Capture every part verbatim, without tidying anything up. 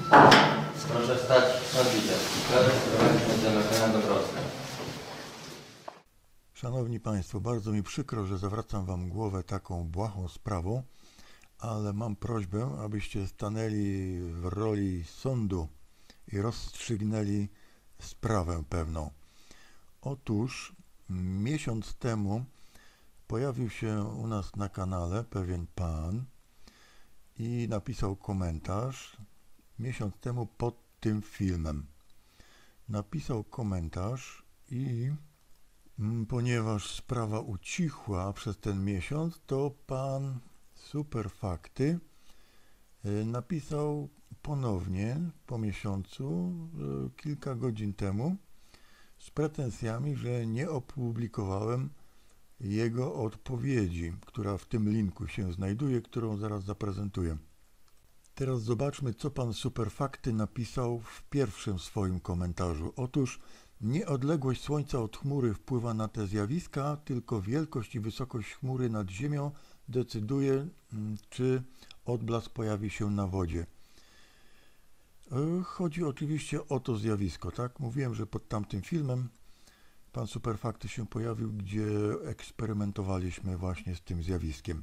Proszę stać na widzę. Szanowni Państwo, bardzo mi przykro, że zawracam Wam głowę taką błahą sprawą, ale mam prośbę, abyście stanęli w roli sądu i rozstrzygnęli sprawę pewną. Otóż miesiąc temu pojawił się u nas na kanale pewien pan i napisał komentarz miesiąc temu pod tym filmem. Napisał komentarz i mm, ponieważ sprawa ucichła przez ten miesiąc, to pan Superfakty y, napisał ponownie po miesiącu, y, kilka godzin temu, z pretensjami, że nie opublikowałem jego odpowiedzi, która w tym linku się znajduje, którą zaraz zaprezentuję. Teraz zobaczmy, co pan Superfakty napisał w pierwszym swoim komentarzu. Otóż nie odległość Słońca od chmury wpływa na te zjawiska, tylko wielkość i wysokość chmury nad Ziemią decyduje, czy odblask pojawi się na wodzie. Chodzi oczywiście o to zjawisko, tak? Mówiłem, że pod tamtym filmem pan Superfakty się pojawił, gdzie eksperymentowaliśmy właśnie z tym zjawiskiem.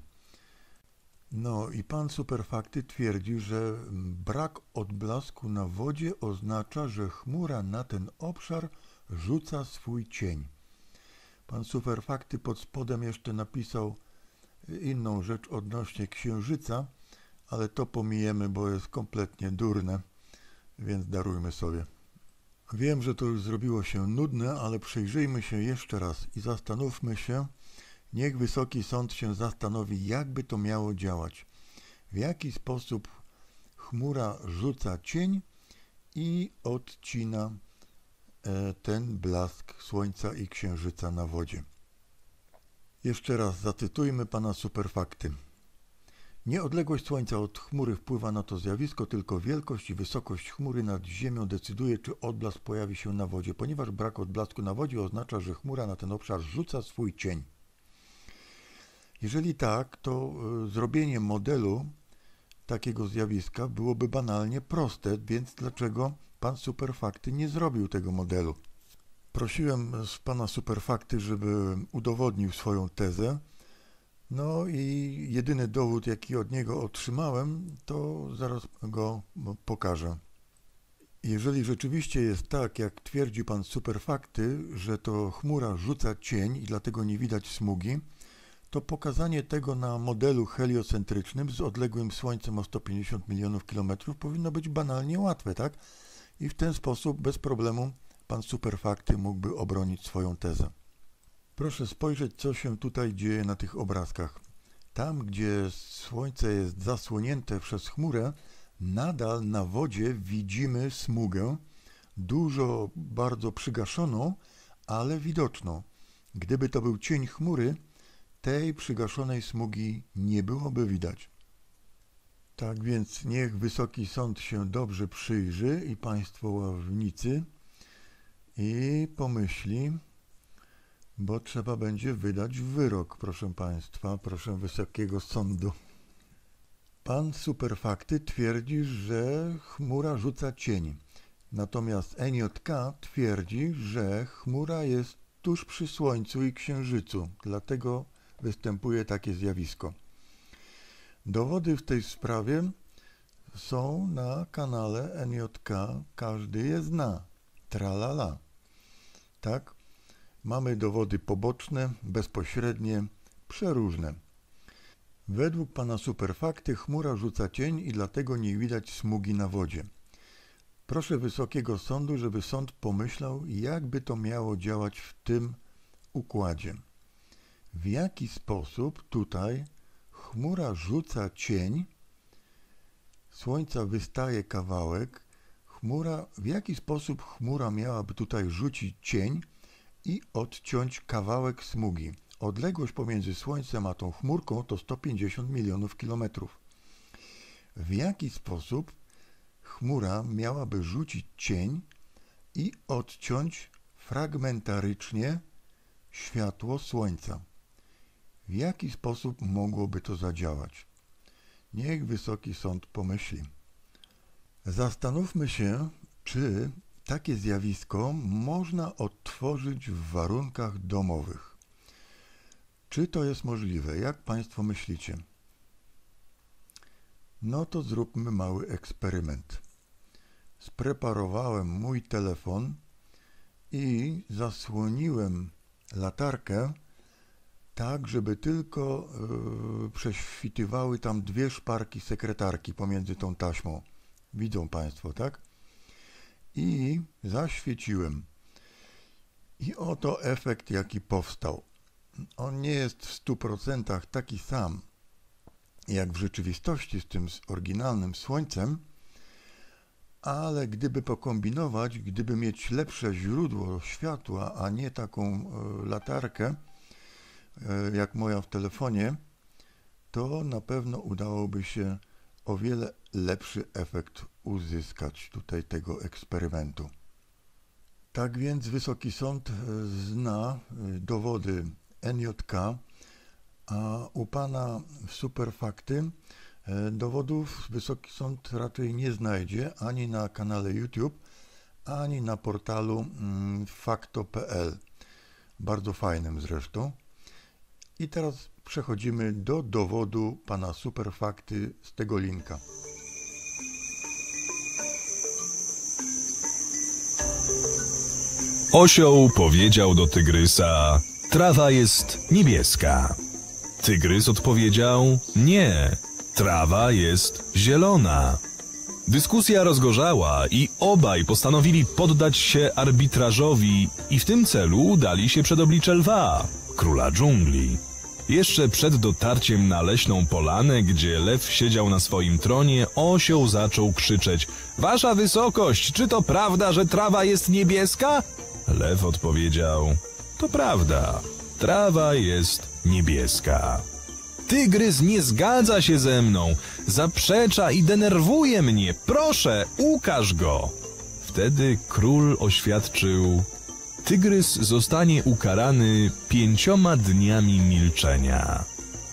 No i pan Superfakty twierdzi, że brak odblasku na wodzie oznacza, że chmura na ten obszar rzuca swój cień. Pan Superfakty pod spodem jeszcze napisał inną rzecz odnośnie Księżyca, ale to pomijemy, bo jest kompletnie durne, więc darujmy sobie. Wiem, że to już zrobiło się nudne, ale przyjrzyjmy się jeszcze raz i zastanówmy się, niech Wysoki Sąd się zastanowi, jakby to miało działać. W jaki sposób chmura rzuca cień i odcina e, ten blask Słońca i Księżyca na wodzie. Jeszcze raz zacytujmy pana Superfakty. Nie odległość Słońca od chmury wpływa na to zjawisko, tylko wielkość i wysokość chmury nad Ziemią decyduje, czy odblask pojawi się na wodzie, ponieważ brak odblasku na wodzie oznacza, że chmura na ten obszar rzuca swój cień. Jeżeli tak, to y, zrobienie modelu takiego zjawiska byłoby banalnie proste, więc dlaczego pan Superfakty nie zrobił tego modelu? Prosiłem z pana Superfakty, żeby udowodnił swoją tezę. No i jedyny dowód, jaki od niego otrzymałem, to zaraz go pokażę. Jeżeli rzeczywiście jest tak, jak twierdzi pan Superfakty, że to chmura rzuca cień i dlatego nie widać smugi, to pokazanie tego na modelu heliocentrycznym z odległym Słońcem o sto pięćdziesiąt milionów kilometrów powinno być banalnie łatwe, tak? I w ten sposób bez problemu pan Superfakty mógłby obronić swoją tezę. Proszę spojrzeć, co się tutaj dzieje na tych obrazkach. Tam, gdzie Słońce jest zasłonięte przez chmurę, nadal na wodzie widzimy smugę, dużo bardzo przygaszoną, ale widoczną. Gdyby to był cień chmury, tej przygaszonej smugi nie byłoby widać. Tak więc niech Wysoki Sąd się dobrze przyjrzy i państwo ławnicy i pomyśli, bo trzeba będzie wydać wyrok, proszę Państwa, proszę Wysokiego Sądu. Pan Superfakty twierdzi, że chmura rzuca cień, natomiast N J K twierdzi, że chmura jest tuż przy Słońcu i Księżycu, dlatego występuje takie zjawisko. Dowody w tej sprawie są na kanale N J K, każdy je zna, tralala, tak? Mamy dowody poboczne, bezpośrednie, przeróżne. Według pana Superfakty chmura rzuca cień i dlatego nie widać smugi na wodzie. Proszę Wysokiego Sądu, żeby sąd pomyślał, jakby to miało działać w tym układzie. W jaki sposób tutaj chmura rzuca cień, Słońca wystaje kawałek, chmura, w jaki sposób chmura miałaby tutaj rzucić cień i odciąć kawałek smugi. Odległość pomiędzy Słońcem a tą chmurką to sto pięćdziesiąt milionów kilometrów. W jaki sposób chmura miałaby rzucić cień i odciąć fragmentarycznie światło Słońca? W jaki sposób mogłoby to zadziałać? Niech Wysoki Sąd pomyśli. Zastanówmy się, czy takie zjawisko można odtworzyć w warunkach domowych. Czy to jest możliwe? Jak Państwo myślicie? No to zróbmy mały eksperyment. Spreparowałem mój telefon i zasłoniłem latarkę tak, żeby tylko yy, prześwitywały tam dwie szparki sekretarki pomiędzy tą taśmą. Widzą Państwo, tak? I zaświeciłem. I oto efekt, jaki powstał. On nie jest w stu procentach taki sam, jak w rzeczywistości z tym oryginalnym słońcem, ale gdyby pokombinować, gdyby mieć lepsze źródło światła, a nie taką y, latarkę, y, jak moja w telefonie, to na pewno udałoby się o wiele lepszy efekt uzyskać tutaj tego eksperymentu. Tak więc Wysoki Sąd zna dowody N J K, a u Pana Superfakty dowodów Wysoki Sąd raczej nie znajdzie ani na kanale YouTube, ani na portalu fakto kropka p l. Bardzo fajnym zresztą. I teraz przechodzimy do dowodu Pana Superfakty z tego linka. Osioł powiedział do tygrysa: trawa jest niebieska. Tygrys odpowiedział: nie, trawa jest zielona. Dyskusja rozgorzała i obaj postanowili poddać się arbitrażowi i w tym celu udali się przed oblicze lwa, króla dżungli. Jeszcze przed dotarciem na leśną polanę, gdzie lew siedział na swoim tronie, osioł zaczął krzyczeć: wasza wysokość, czy to prawda, że trawa jest niebieska? Lew odpowiedział: to prawda, trawa jest niebieska. Tygrys nie zgadza się ze mną, zaprzecza i denerwuje mnie, proszę, ukaż go. Wtedy król oświadczył: tygrys zostanie ukarany pięcioma dniami milczenia.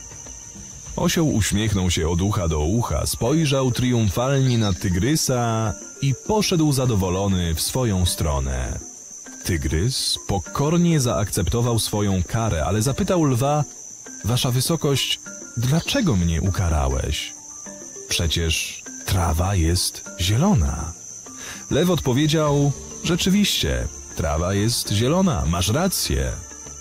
Osioł uśmiechnął się od ucha do ucha, spojrzał triumfalnie na tygrysa i poszedł zadowolony w swoją stronę. Tygrys pokornie zaakceptował swoją karę, ale zapytał lwa: wasza wysokość, dlaczego mnie ukarałeś? Przecież trawa jest zielona. Lew odpowiedział: rzeczywiście, trawa jest zielona, masz rację.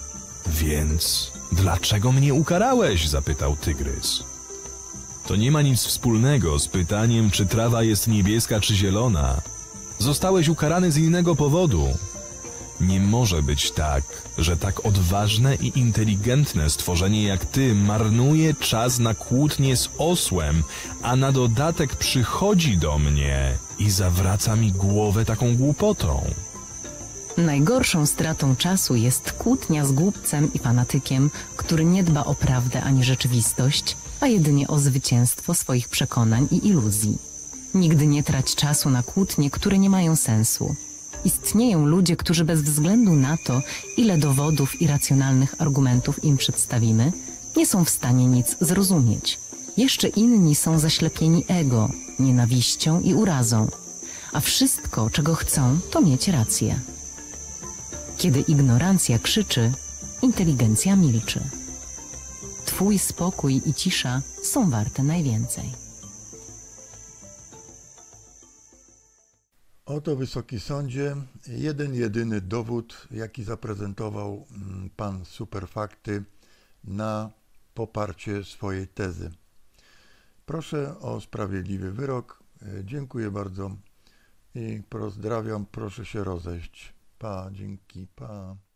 Więc dlaczego mnie ukarałeś? Zapytał tygrys. To nie ma nic wspólnego z pytaniem, czy trawa jest niebieska czy zielona. Zostałeś ukarany z innego powodu. Nie może być tak, że tak odważne i inteligentne stworzenie jak ty marnuje czas na kłótnie z osłem, a na dodatek przychodzi do mnie i zawraca mi głowę taką głupotą. Najgorszą stratą czasu jest kłótnia z głupcem i fanatykiem, który nie dba o prawdę ani rzeczywistość, a jedynie o zwycięstwo swoich przekonań i iluzji. Nigdy nie trać czasu na kłótnie, które nie mają sensu. Istnieją ludzie, którzy bez względu na to, ile dowodów i racjonalnych argumentów im przedstawimy, nie są w stanie nic zrozumieć. Jeszcze inni są zaślepieni ego, nienawiścią i urazą, a wszystko, czego chcą, to mieć rację. Kiedy ignorancja krzyczy, inteligencja milczy. Twój spokój i cisza są warte najwięcej. Oto, Wysoki Sądzie, jeden jedyny dowód, jaki zaprezentował Pan Superfakty na poparcie swojej tezy. Proszę o sprawiedliwy wyrok. Dziękuję bardzo i pozdrawiam. Proszę się rozejść. Pa, dzięki, pa.